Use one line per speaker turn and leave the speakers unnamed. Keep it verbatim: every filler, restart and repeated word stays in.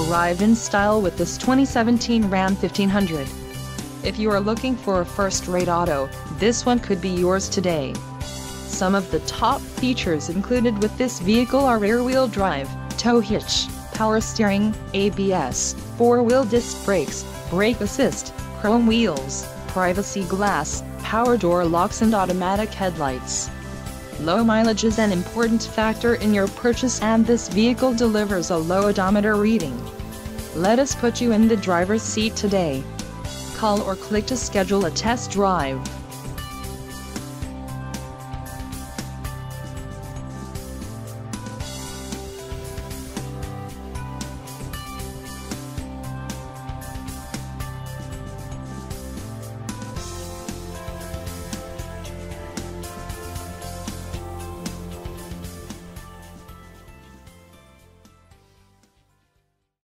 Arrive in style with this twenty seventeen Ram fifteen hundred. If you are looking for a first-rate auto, this one could be yours today. Some of the top features included with this vehicle are rear-wheel drive, tow hitch, power steering, A B S, four-wheel disc brakes, brake assist, chrome wheels, privacy glass, power door locks and automatic headlights. Low mileage is an important factor in your purchase, and this vehicle delivers a low odometer reading. Let us put you in the driver's seat today. Call or click to schedule a test drive.